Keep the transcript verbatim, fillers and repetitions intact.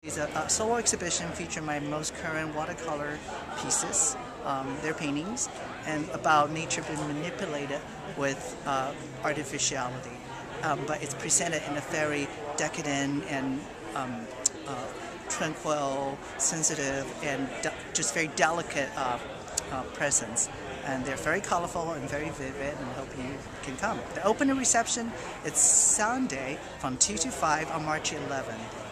It's a, a solo exhibition featuring my most current watercolor pieces, um, their paintings, and about nature being manipulated with uh, artificiality. Um, but it's presented in a very decadent and um, uh, tranquil, sensitive, and just very delicate uh, uh, presence. And they're very colorful and very vivid, and I hope you can come. The opening reception, it's Sunday from two to five on March eleventh.